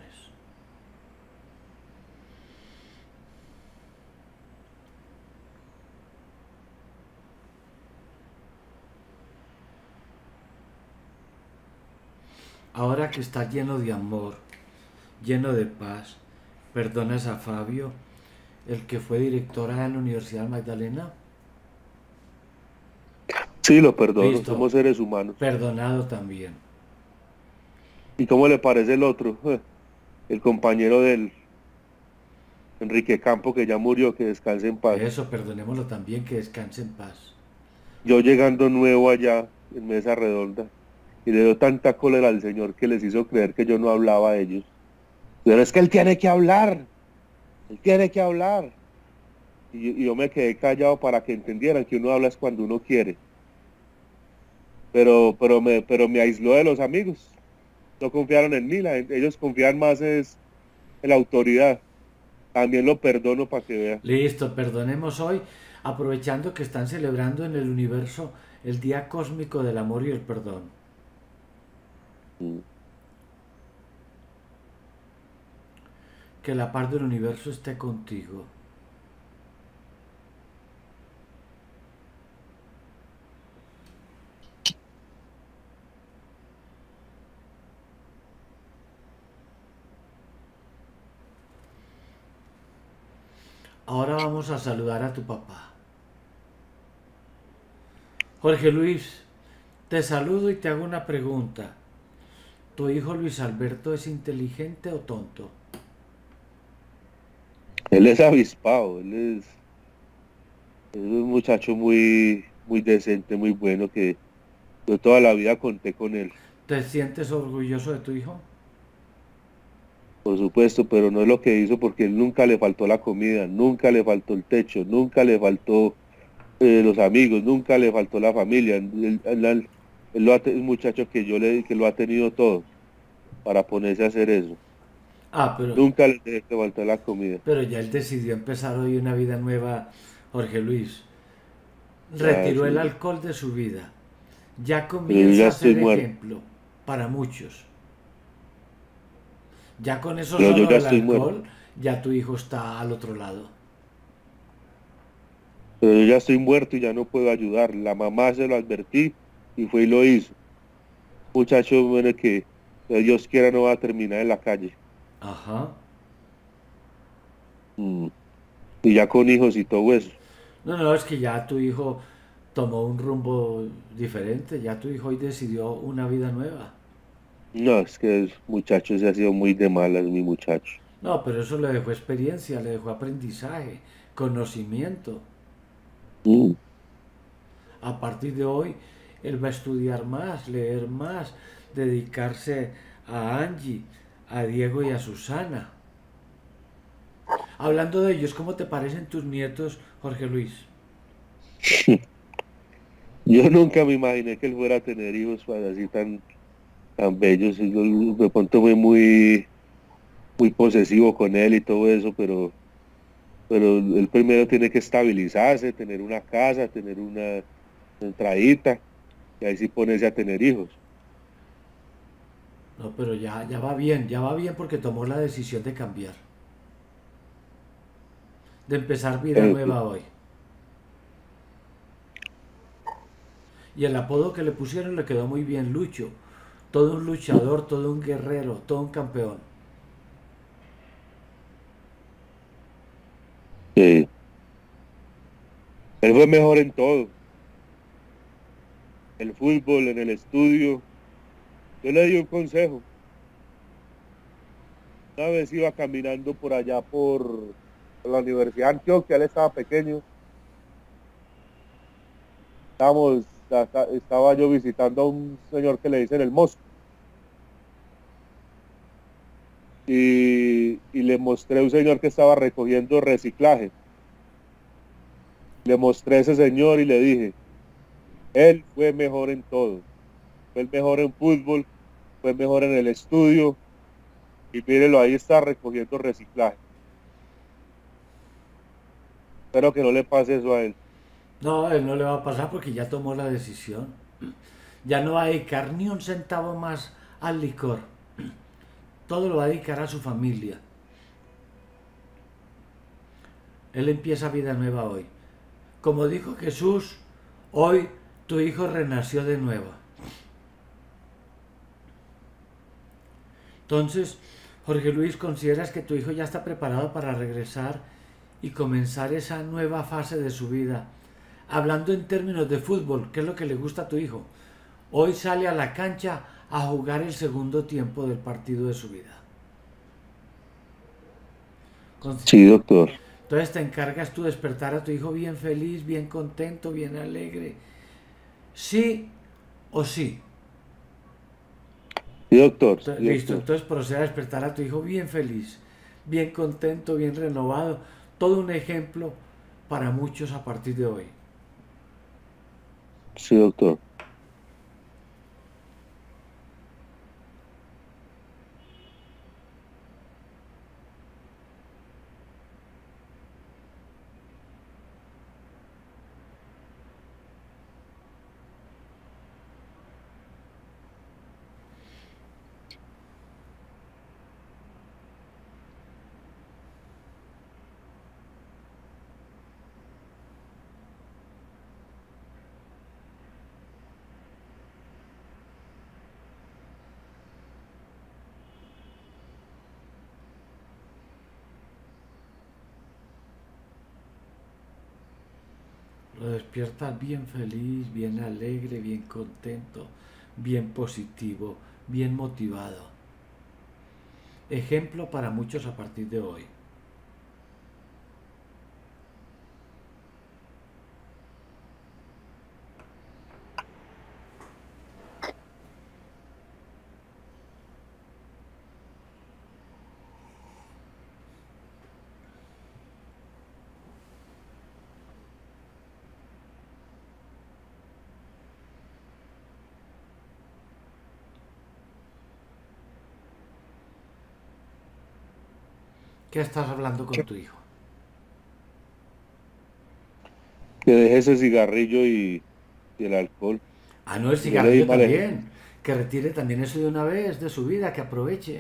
Ahora que estás lleno de amor, lleno de paz, perdonas a Fabio, el que fue directora de la Universidad Magdalena. Sí, lo perdono, Listo, somos seres humanos. perdonado también. ¿Y cómo le parece el otro? El compañero del Enrique Campo, que ya murió, que descanse en paz. Eso, perdonémoslo también, que descanse en paz. Yo llegando nuevo allá en mesa redonda y le dio tanta cólera al señor que les hizo creer que yo no hablaba a ellos. Pero es que él tiene que hablar, él tiene que hablar. Y, y yo me quedé callado para que entendieran que uno habla es cuando uno quiere. pero, pero, me, pero me aisló de los amigos. No confiaron en mí, la, ellos confían más es en la autoridad. También lo perdono para que vea. Listo, perdonemos hoy, aprovechando que están celebrando en el universo el Día Cósmico del Amor y el Perdón. Mm. Que la paz del universo esté contigo. Ahora vamos a saludar a tu papá. Jorge Luis, te saludo y te hago una pregunta. ¿Tu hijo Luis Alberto es inteligente o tonto? Él es avispado, él es, es un muchacho muy, muy decente, muy bueno, que yo toda la vida conté con él, ¿Te sientes orgulloso de tu hijo? por supuesto, pero no es lo que hizo porque él nunca le faltó la comida, nunca le faltó el techo, nunca le faltó eh, los amigos, nunca le faltó la familia. Él, él- él- él lo ha te- es un muchacho que yo le que lo ha tenido todo para ponerse a hacer eso. Ah, pero, Nunca le dejé que faltar la comida. pero ya él decidió empezar hoy una vida nueva, Jorge Luis. Ya, Retiró el sí, alcohol de su vida. Ya pero yo ya comienza a estoy ser muerto, ejemplo para muchos. Ya con eso pero yo solo ya del estoy muerto, alcohol, ya tu hijo está al otro lado. pero yo ya estoy muerto y ya no puedo ayudar. La mamá se lo advertí y fue y lo hizo. Muchacho, bueno, que que Dios quiera no va a terminar en la calle. Ajá. Mm. Y ya con hijos y todo eso. No, no, es que ya tu hijo tomó un rumbo diferente. Ya tu hijo hoy decidió una vida nueva. No, es que el muchacho se ha sido muy de malas, mi muchacho. No, pero eso le dejó experiencia, le dejó aprendizaje, conocimiento. Mm. A partir de hoy, él va a estudiar más, leer más, dedicarse a Angie, a Diego y a Susana. Hablando de ellos, ¿cómo te parecen tus nietos, Jorge Luis? Yo nunca me imaginé que él fuera a tener hijos pues, así tan, tan bellos. Y yo de pronto fue muy, muy posesivo con él y todo eso, pero, pero él primero tiene que estabilizarse, tener una casa, tener una entradita, y ahí sí ponerse a tener hijos. No, pero ya, ya va bien, ya va bien porque tomó la decisión de cambiar, de empezar vida Eh, nueva hoy. Y el apodo que le pusieron le quedó muy bien, Lucho. Todo un luchador, todo un guerrero, todo un campeón. eh, él fue mejor en todo, el fútbol, en el estudio. Yo le di un consejo. Una vez iba caminando por allá por, por la Universidad de Antioquia, él estaba pequeño. Estábamos, estaba yo visitando a un señor que le dicen el Mosco. Y, y le mostré a un señor que estaba recogiendo reciclaje. Le mostré a ese señor y le dije, él fue mejor en todo. Fue el mejor en fútbol, fue mejor en el estudio. Y mírelo, ahí está recogiendo reciclaje. Espero que no le pase eso a él. No, él no le va a pasar porque ya tomó la decisión. Ya no va a dedicar ni un centavo más al licor. Todo lo va a dedicar a su familia. Él empieza vida nueva hoy. Como dijo Jesús, hoy tu hijo renació de nuevo. Entonces, Jorge Luis, ¿consideras que tu hijo ya está preparado para regresar y comenzar esa nueva fase de su vida? Hablando en términos de fútbol, ¿qué es lo que le gusta a tu hijo? Hoy sale a la cancha a jugar el segundo tiempo del partido de su vida. Sí, doctor. Entonces te encargas tú de despertar a tu hijo bien feliz, bien contento, bien alegre. ¿Sí o sí? Sí, doctor. Entonces, Sí, listo, doctor. entonces procede a despertar a tu hijo bien feliz, bien contento, bien renovado. Todo un ejemplo para muchos a partir de hoy. Sí, doctor. Lo despiertas bien feliz, bien alegre, bien contento, bien positivo, bien motivado. Ejemplo para muchos a partir de hoy. ¿Qué estás hablando con tu hijo? Que deje ese cigarrillo y, y el alcohol. Ah, no, el Yo le di cigarrillo mal ejemplo. también. Que retire también eso de una vez de su vida, que aproveche.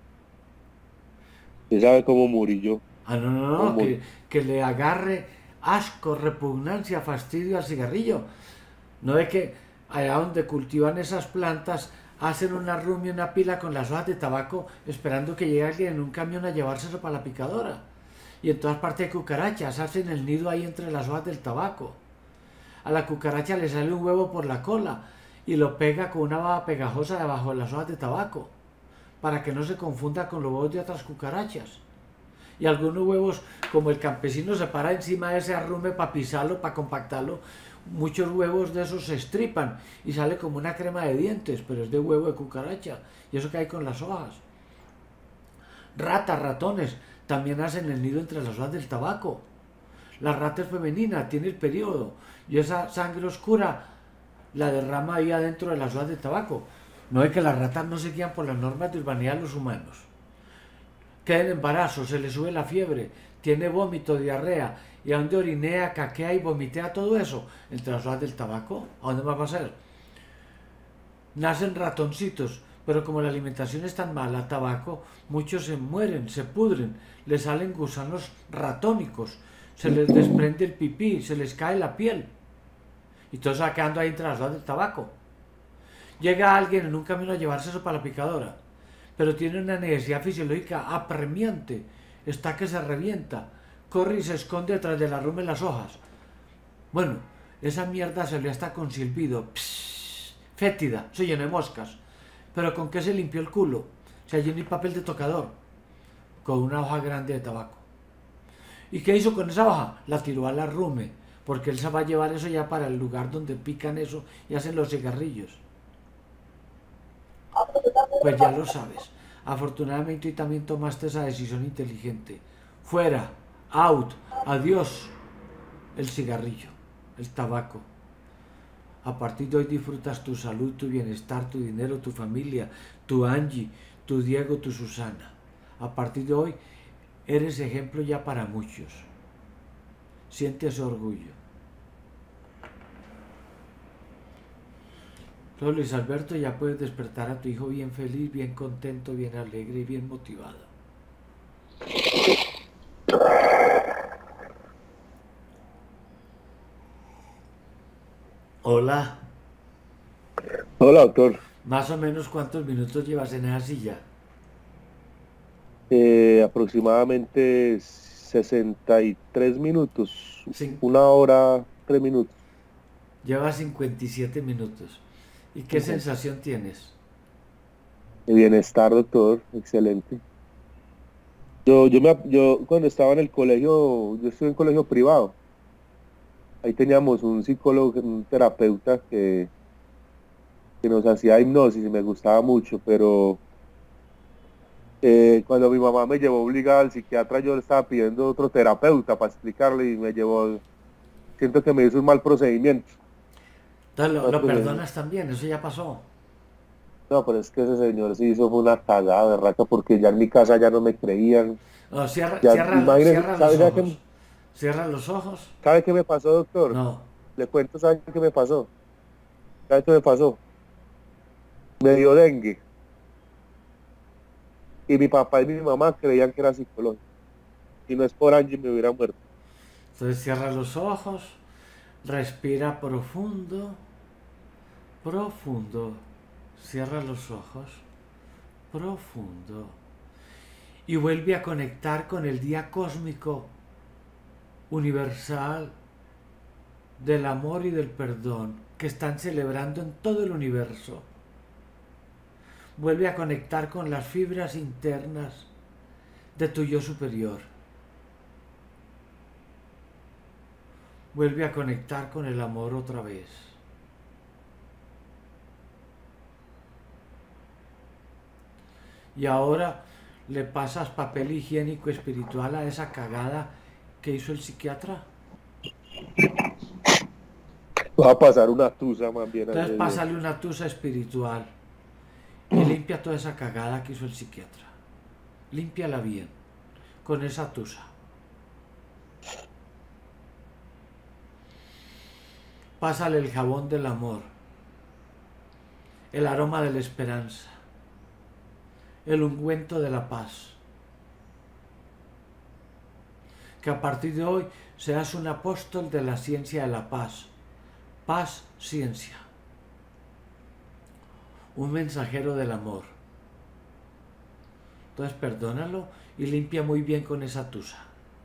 Usted sabe cómo morí yo. Ah, no, no, Cómo no, morí. que, que le agarre asco, repugnancia, fastidio al cigarrillo. No es que allá donde cultivan esas plantas hacen una rumia, una pila con las hojas de tabaco esperando que llegue alguien en un camión a llevárselo para la picadora. Y en todas partes hay cucarachas, hacen el nido ahí entre las hojas del tabaco. A la cucaracha le sale un huevo por la cola y lo pega con una baba pegajosa debajo de las hojas de tabaco para que no se confunda con los huevos de otras cucarachas. Y algunos huevos, como el campesino se para encima de ese arrume para pisarlo, para compactarlo, muchos huevos de esos se estripan y sale como una crema de dientes, pero es de huevo de cucaracha. Y eso que hay con las hojas. Ratas, ratones, también hacen el nido entre las hojas del tabaco. La rata es femenina, tiene el periodo, y esa sangre oscura la derrama ahí adentro de las hojas de tabaco. No es que las ratas no se guían por las normas de urbanidad de los humanos. Queda en embarazo, se le sube la fiebre, tiene vómito, diarrea, y a donde orinea, caquea y vomitea todo eso, entre las hojas del tabaco, ¿a dónde va a pasar? Nacen ratoncitos, pero como la alimentación es tan mala, tabaco, muchos se mueren, se pudren, les salen gusanos ratónicos, se les desprende el pipí, se les cae la piel, y todo se va quedando ahí entre las hojas del tabaco. Llega alguien en un camino a llevarse eso para la picadora, pero tiene una necesidad fisiológica apremiante, está que se revienta, corre y se esconde detrás de la rama en las hojas. Bueno, esa mierda salió hasta con silbido, pss, fétida, se llenó de moscas. ¿Pero con qué se limpió el culo? Se llenó el papel de tocador, con una hoja grande de tabaco. ¿Y qué hizo con esa hoja? La tiró al arrume, porque él se va a llevar eso ya para el lugar donde pican eso y hacen los cigarrillos. Pues ya lo sabes. Afortunadamente hoy también tomaste esa decisión inteligente. Fuera, out, adiós, el cigarrillo, el tabaco. A partir de hoy disfrutas tu salud, tu bienestar, tu dinero, tu familia, tu Angie, tu Diego, tu Susana. A partir de hoy eres ejemplo ya para muchos. Siente ese orgullo. Entonces, Luis Alberto, ya puedes despertar a tu hijo bien feliz, bien contento, bien alegre y bien motivado. Hola. Hola, doctor. Más o menos cuántos minutos llevas en esa silla. Eh, aproximadamente sesenta y tres minutos. Cin- Una hora, tres minutos. Llevas cincuenta y siete minutos. ¿Y qué Ujú. sensación tienes? De bienestar, doctor. Excelente. Yo, yo, me, yo cuando estaba en el colegio, yo estuve en colegio privado. Ahí teníamos un psicólogo, un terapeuta que, que nos hacía hipnosis y me gustaba mucho, pero eh, cuando mi mamá me llevó obligada al psiquiatra, yo le estaba pidiendo otro terapeuta para explicarle y me llevó, siento que me hizo un mal procedimiento. Entonces lo, Mal lo procedimiento. perdonas también, eso ya pasó. No, pero es que ese señor sí hizo fue una cagada de raca porque ya en mi casa ya no me creían. No, cierra, Ya, cierra, imagínese, cierra los ¿sabe, sabe ojos. qué, Cierra los ojos. sabe qué me pasó, doctor? No. Le cuento, ¿sabe qué me pasó? ¿Sabe qué me pasó? Me dio dengue y mi papá y mi mamá creían que era psicológico. Si no es por Angie me hubiera muerto. Entonces cierra los ojos. Respira profundo. Profundo. Cierra los ojos. Profundo. Y vuelve a conectar con el día cósmico, universal, del amor y del perdón que están celebrando en todo el universo. Vuelve a conectar con las fibras internas de tu yo superior. Vuelve a conectar con el amor otra vez. Y ahora le pasas papel higiénico espiritual a esa cagada que hizo el psiquiatra. Va a pasar una tusa más bien. Entonces pásale una tusa espiritual y limpia toda esa cagada que hizo el psiquiatra. Límpiala bien con esa tusa. Pásale el jabón del amor, el aroma de la esperanza, el ungüento de la paz. Que a partir de hoy seas un apóstol de la ciencia de la paz. Paz, ciencia. Un mensajero del amor. Entonces perdónalo y limpia muy bien con esa tusa.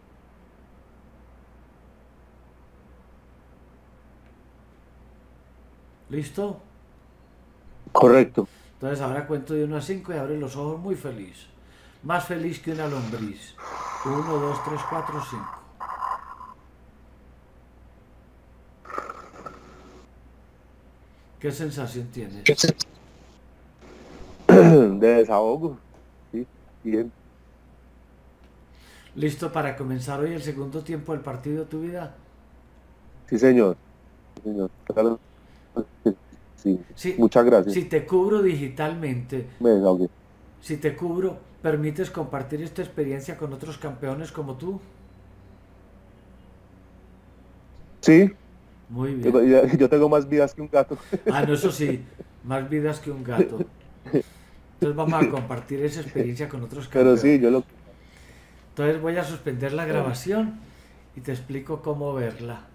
¿Listo? Correcto. Entonces ahora cuento de uno a cinco y abre los ojos muy feliz. Más feliz que una lombriz. uno, dos, tres, cuatro, cinco. ¿Qué sensación tienes? De desahogo. Sí, bien. ¿Listo para comenzar hoy el segundo tiempo del partido de tu vida? Sí, señor. Sí, señor. Claro. Sí. Sí, Muchas gracias. Si te cubro digitalmente, Me desahogué. si te cubro, ¿permites compartir esta experiencia con otros campeones como tú? Sí. Muy bien. Yo, yo tengo más vidas que un gato. Ah, no, eso sí, más vidas que un gato. Entonces vamos a compartir esa experiencia con otros campeones. Pero sí, yo lo... Entonces voy a suspender la grabación y te explico cómo verla.